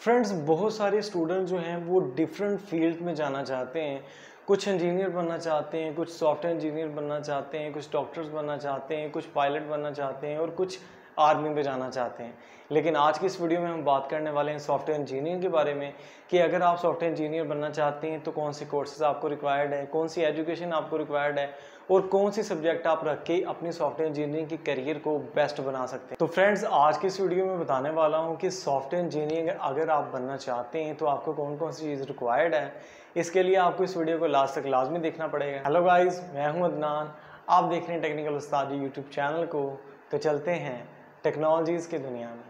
Friends, बहुत सारे student जो हैं वो डिफरेंट फील्ड में जाना चाहते हैं। कुछ इंजीनियर बनना चाहते हैं, कुछ सॉफ्टवेयर इंजीनियर बनना चाहते हैं, कुछ डॉक्टर्स बनना चाहते हैं, कुछ पायलट बनना चाहते हैं और कुछ आर्मी में जाना चाहते हैं। लेकिन आज की इस वीडियो में हम बात करने वाले हैं सॉफ्टवेयर इंजीनियर के बारे में कि अगर आप सॉफ्टवेयर इंजीनियर बनना चाहते हैं तो कौन से कोर्सेज आपको रिक्वायर्ड है, कौन सी एजुकेशन आपको रिक्वायर्ड है और कौन सी सब्जेक्ट आप रख के अपनी सॉफ्टवेयर इंजीनियरिंग की करियर को बेस्ट बना सकते हैं। तो फ्रेंड्स, आज की इस वीडियो में बताने वाला हूं कि सॉफ्टवेयर इंजीनियर अगर आप बनना चाहते हैं तो आपको कौन कौन सी चीज़ रिक्वायर्ड है। इसके लिए आपको इस वीडियो को लास्ट तक लाजमी देखना पड़ेगा। हेलो गाइस, मैं हूं अदनान, आप देख रहे हैं टेक्निकल उस्ताद यूट्यूब चैनल को। तो चलते हैं टेक्नोलॉजीज़ की दुनिया में।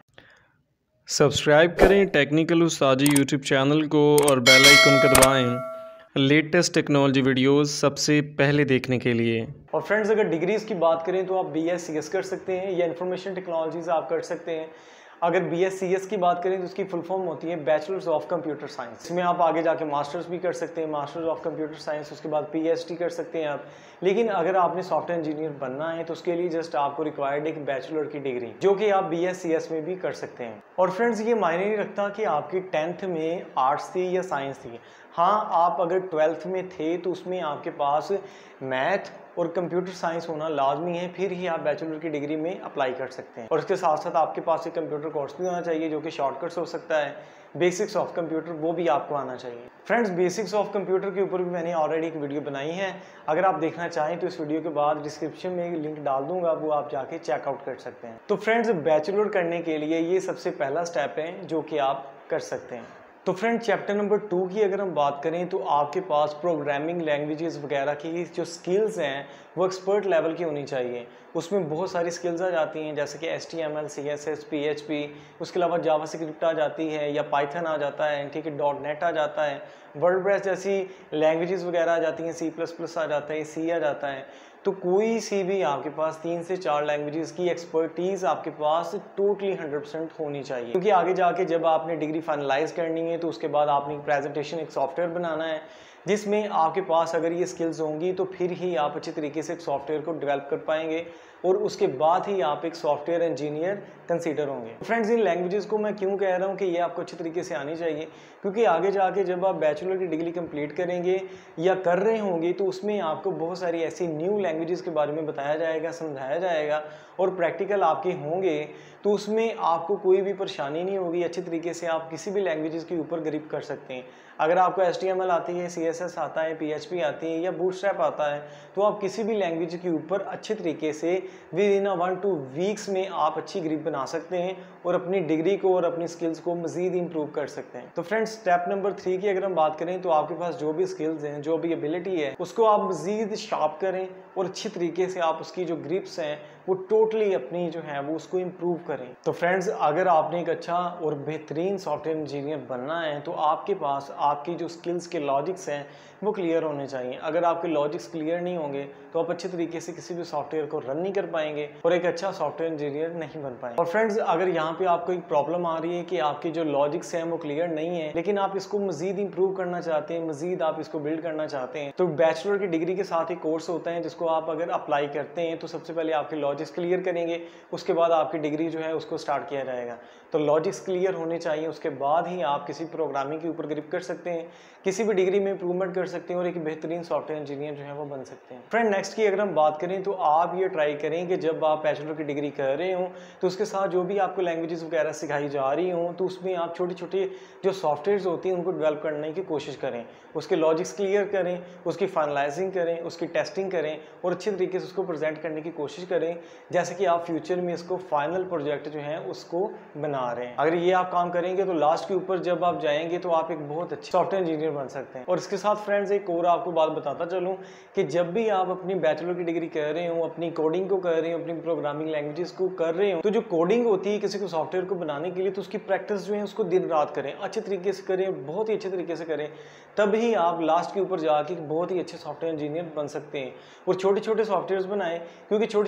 सब्सक्राइब करें टेक्निकल उस्तादी यूट्यूब चैनल को और बेल आइकन को दबाएं लेटेस्ट टेक्नोलॉजी वीडियोस सबसे पहले देखने के लिए। और फ्रेंड्स, अगर डिग्रीज़ की बात करें तो आप BSc कर सकते हैं या इंफॉर्मेशन टेक्नोलॉजीज़ आप कर सकते हैं। अगर BSc की बात करें तो उसकी फुल फॉर्म होती है बैचलर्स ऑफ कंप्यूटर साइंस। इसमें आप आगे जाके मास्टर्स भी कर सकते हैं, मास्टर्स ऑफ कंप्यूटर साइंस, उसके बाद PhD कर सकते हैं आप। लेकिन अगर आपने सॉफ्टवेयर इंजीनियर बनना है तो उसके लिए जस्ट आपको रिक्वायर्ड एक बैचलर की डिग्री जो कि आप BSc में भी कर सकते हैं। और फ्रेंड्स, ये मायने नहीं रखता कि आपकी 10th में आर्ट्स थी या साइंस थी। हाँ, आप अगर 12th में थे तो उसमें आपके पास मैथ और कंप्यूटर साइंस होना लाजमी है, फिर ही आप बैचलर की डिग्री में अप्लाई कर सकते हैं। और इसके साथ साथ आपके पास एक कंप्यूटर कोर्स भी होना चाहिए जो कि शॉर्टकट्स हो सकता है। बेसिक्स ऑफ कंप्यूटर वो भी आपको आना चाहिए। फ्रेंड्स, बेसिक्स ऑफ कंप्यूटर के ऊपर भी मैंने ऑलरेडी एक वीडियो बनाई है। अगर आप देखना चाहें तो इस वीडियो के बाद डिस्क्रिप्शन में लिंक डाल दूंगा, वो आप जाके चेकआउट कर सकते हैं। तो फ्रेंड्स, बैचलर करने के लिए ये सबसे पहला स्टेप है जो कि आप कर सकते हैं। तो फ्रेंड, चैप्टर नंबर 2 की अगर हम बात करें तो आपके पास प्रोग्रामिंग लैंग्वेजेस वगैरह की जो स्किल्स हैं वो एक्सपर्ट लेवल की होनी चाहिए। उसमें बहुत सारी स्किल्स आ जाती हैं जैसे कि HTML, CSS, PHP, उसके अलावा जावास्क्रिप्ट आ जाती है या पाइथन आ जाता है, ठीक है, .NET आ जाता है, वर्डप्रेस जैसी लैंग्वेजेस वगैरह आ जाती हैं, C++ आ जाता है, C आ जाता है। तो कोई सी भी आपके पास 3 से 4 लैंग्वेजेस की एक्सपर्टीज़ आपके पास टोटली 100% होनी चाहिए, क्योंकि आगे जाके जब आपने डिग्री फाइनलाइज करनी है तो उसके बाद आपने एक प्रेजेंटेशन, एक सॉफ्टवेयर बनाना है जिसमें आपके पास अगर ये स्किल्स होंगी तो फिर ही आप अच्छे तरीके से एक सॉफ्टवेयर को डेवलप कर पाएंगे और उसके बाद ही आप एक सॉफ्टवेयर इंजीनियर कंसीडर होंगे। फ्रेंड्स, इन लैंग्वेजेस को मैं क्यों कह रहा हूँ कि ये आपको अच्छे तरीके से आनी चाहिए, क्योंकि आगे जाके जब आप बैचलर की डिग्री कंप्लीट करेंगे या कर रहे होंगे तो उसमें आपको बहुत सारी ऐसी न्यू लैंग्वेजेस के बारे में बताया जाएगा, समझाया जाएगा और प्रैक्टिकल आपके होंगे तो उसमें आपको कोई भी परेशानी नहीं होगी। अच्छे तरीके से आप किसी भी लैंग्वेजेस के ऊपर ग्रिप कर सकते हैं। अगर आपको HTML आती है, CSS आता है, PHP आती है या बूटस्ट्रैप आता है तो आप किसी भी लैंग्वेज के ऊपर अच्छे तरीके से विद इन 1-2 वीक्स में आप अच्छी ग्रिप बना सकते हैं और अपनी डिग्री को और अपनी स्किल्स को मजीद इंप्रूव कर सकते हैं। तो फ्रेंड्स, स्टेप नंबर 3 की अगर हम बात करें तो आपके पास जो भी स्किल्स हैं, जो भी एबिलिटी है, उसको आप मजीद शार्प करें और अच्छी तरीके से आप उसकी जो ग्रिप्स हैं वो टोटली अपनी जो है वो उसको इम्प्रूव करें। तो फ्रेंड्स, अगर आपने एक अच्छा और बेहतरीन सॉफ्टवेयर इंजीनियर बनना है तो आपके पास आपकी जो स्किल्स के लॉजिक्स हैं वो क्लियर होने चाहिए। अगर आपके लॉजिक्स क्लियर नहीं होंगे तो आप अच्छे तरीके से किसी भी सॉफ्टवेयर को रन नहीं कर पाएंगे और एक अच्छा सॉफ्टवेयर इंजीनियर नहीं बन पाएंगे। और फ्रेंड्स, अगर यहाँ पे आपको एक प्रॉब्लम आ रही है कि आपकी जो लॉजिक्स हैं वो क्लियर नहीं है लेकिन आप इसको मजीद इंप्रूव करना चाहते हैं, मजीद आप इसको बिल्ड करना चाहते हैं, तो बैचलर की डिग्री के साथ एक कोर्स होता है जिसको आप अगर अप्लाई करते हैं तो सबसे पहले आपके लॉजिक्स क्लियर करेंगे, उसके बाद आपकी डिग्री जो है उसको स्टार्ट किया जाएगा। तो लॉजिक्स क्लियर होने चाहिए, उसके बाद ही आप किसी प्रोग्रामिंग के ऊपर ग्रिप कर सकते हैं, किसी भी डिग्री में इंप्रूवमेंट कर सकते हैं और एक बेहतरीन सॉफ्टवेयर इंजीनियर जो है वो बन सकते हैं। फ्रेंड, नेक्स्ट की अगर हम बात करें तो आप ये ट्राई करें कि जब आप बैचलर की डिग्री कर रहे हो तो उसके साथ जो भी आपको लैंग्वेजेस वगैरह सिखाई जा रही हो तो उसमें आप छोटे छोटे जो सॉफ्टवेयर्स होती हैं उनको डेवलप करने की कोशिश करें, उसके लॉजिक्स क्लियर करें, उसकी फाइनलाइजिंग करें, उसकी टेस्टिंग करें और अच्छे तरीके से उसको प्रेजेंट करने की कोशिश करें जैसे कि आप फ्यूचर में इसको फाइनल प्रोजेक्ट जो है उसको बना रहे हैं। अगर ये आप काम करेंगे तो लास्ट के ऊपर जब आप जाएंगे तो आप एक बहुत अच्छे सॉफ्टवेयर इंजीनियर बन सकते हैं। और इसके साथ फ्रेंड्स, एक और आपको बात बताता चलूं कि जब भी आप अपनी बैचलर की डिग्री कर रहे हो, अपनी कोडिंग को कर रहे हो, अपनी प्रोग्रामिंग लैंग्वेजेस को कर रहे हो, तो जो कोडिंग होती है किसी को सॉफ्टवेयर को बनाने के लिए तो उसकी प्रैक्टिस जो है उसको दिन रात करें, अच्छे तरीके से करें, बहुत ही अच्छे तरीके से करें, तभी आप लास्ट के ऊपर जाके बहुत ही अच्छे सॉफ्टवेयर इंजीनियर बन सकते हैं। और छोटे छोटे सॉफ्टवेयर बनाएं, क्योंकि छोटी छोटी चीज़ों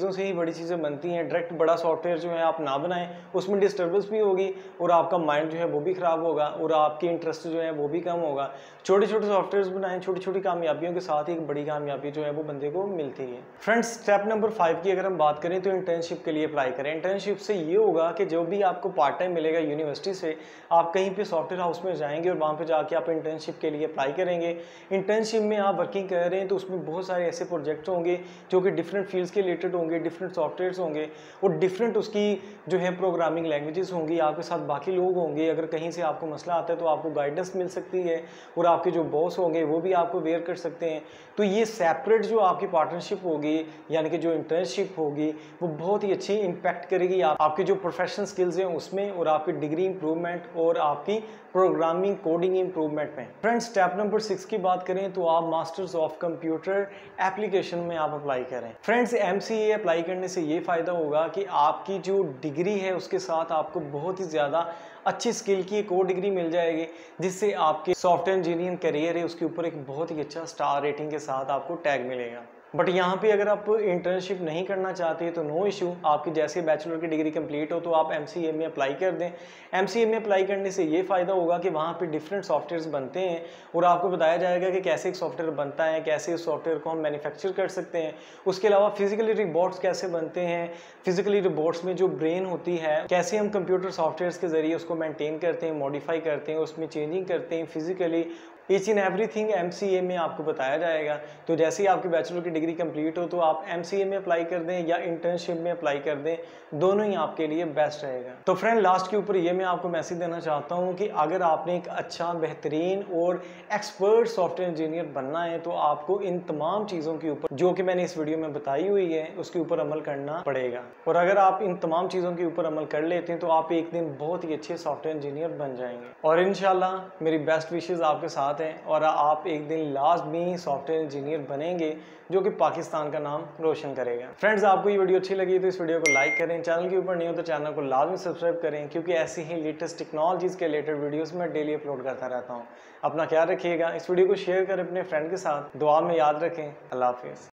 चीज़ों से ही बड़ी चीज़ें बनती हैं। डायरेक्ट बड़ा सॉफ्टवेयर जो है आप ना बनाएं, उसमें डिस्टर्बेंस भी होगी और आपका माइंड जो है वो भी ख़राब होगा और आपकी इंटरेस्ट जो है वो भी कम होगा। छोटे छोटे सॉफ्टवेयर बनाएं, छोटी छोटी कामयाबियों के साथ ही एक बड़ी कामयाबी जो है वो बंदे को मिलती है। फ्रेंड्स, स्टेप नंबर 5 की अगर हम बात करें तो इंटर्नशिप के लिए अप्लाई करें। इंटर्नशिप से ये होगा कि जो भी आपको पार्ट टाइम मिलेगा यूनिवर्सिटी से, आप कहीं पे सॉफ्टवेयर हाउस में जाएंगे और वहाँ पे जाके आप इंटर्नशिप के लिए अप्लाई करेंगे। इंटर्नशिप में आप वर्किंग कर रहे हैं तो उसमें बहुत सारे ऐसे प्रोजेक्ट्स होंगे जो कि डिफरेंट फील्ड्स के रिलेटेड होंगे, डिफरेंट सॉफ्टवेयर्स होंगे और डिफरेंट उसकी जो है प्रोग्रामिंग लैंग्वेजेस होंगी। आपके साथ बाकी लोग होंगे, अगर कहीं से आपको मसला आता है तो आपको गाइडेंस मिल सकती है और आपके जो बॉस होंगे वो भी आपको वेयर कर सकते हैं। तो ये सेपरेट जो आपकी पार्टनरशिप होगी, यानी कि जो इंटर्नशिप होगी, वो बहुत ही अच्छी इम्पैक्ट करेगी आपके जो प्रोफेशनल स्किल्स हैं उसमें और आपकी डिग्री इंप्रूवमेंट और आपकी प्रोग्रामिंग कोडिंग इंप्रूवमेंट में। फ्रेंड्स, स्टेप नंबर 6 की बात करें तो आप मास्टर्स ऑफ कंप्यूटर एप्लीकेशन में आप अप्लाई करें। फ्रेंड्स, MCA अप्लाई करने से ये फ़ायदा होगा कि आपकी जो डिग्री है उसके साथ आपको बहुत ही ज़्यादा अच्छी स्किल की एक और डिग्री मिल जाएगी, जिससे आपके सॉफ्टवेयर इंजीनियरिंग करियर है उसके ऊपर एक बहुत ही अच्छा स्टार रेटिंग के साथ आपको टैग मिलेगा। बट यहाँ पे अगर आप इंटर्नशिप नहीं करना चाहते तो नो इशू, आपकी जैसे बैचलर की डिग्री कंप्लीट हो तो आप MCA में अप्लाई कर दें। MCA में अप्लाई करने से ये फ़ायदा होगा कि वहाँ पे डिफरेंट सॉफ्टवेयर्स बनते हैं और आपको बताया जाएगा कि कैसे एक सॉफ्टवेयर बनता है, कैसे उस सॉफ्टवेयर को हम मैन्युफैक्चर कर सकते हैं। उसके अलावा फिजिकली रोबोट्स कैसे बनते हैं, फिजिकली रोबोट्स में जो ब्रेन होती है कैसे हम कंप्यूटर सॉफ्टवेयर के ज़रिए उसको मेनटेन करते हैं, मॉडिफाई करते हैं, उसमें चेंजिंग करते हैं physically. Each and everything MCA में आपको बताया जाएगा। तो जैसे ही आपकी बैचलर की डिग्री कंप्लीट हो तो आप MCA में अप्लाई कर दें या इंटर्नशिप में अप्लाई कर दें, दोनों ही आपके लिए बेस्ट रहेगा। तो फ्रेंड, लास्ट के ऊपर ये मैं आपको मैसेज देना चाहता हूँ कि अगर आपने एक अच्छा, बेहतरीन और एक्सपर्ट सॉफ्टवेयर इंजीनियर बनना है तो आपको इन तमाम चीज़ों के ऊपर जो कि मैंने इस वीडियो में बताई हुई है उसके ऊपर अमल करना पड़ेगा। और अगर आप इन तमाम चीज़ों के ऊपर अमल कर लेते हैं तो आप एक दिन बहुत ही अच्छे सॉफ्टवेयर इंजीनियर बन जाएंगे। और इंशाल्लाह मेरी बेस्ट विशेज़ आपके साथ हैं और आप एक दिन लाजमी सॉफ्टवेयर इंजीनियर बनेंगे जो कि पाकिस्तान का नाम रोशन करेगा। फ्रेंड्स, आपको ये वीडियो अच्छी लगी तो इस वीडियो को लाइक करें, चैनल के ऊपर नहीं हो तो चैनल को लाजमी सब्सक्राइब करें, क्योंकि ऐसी ही लेटेस्ट टेक्नोलॉजीज़ के रिलेटेड वीडियोस मैं डेली अपलोड करता रहता हूँ। अपना ख्याल रखिएगा, इस वीडियो को शेयर करें अपने फ्रेंड के साथ, दुआ में याद रखें। अल्लाह हाफिज़।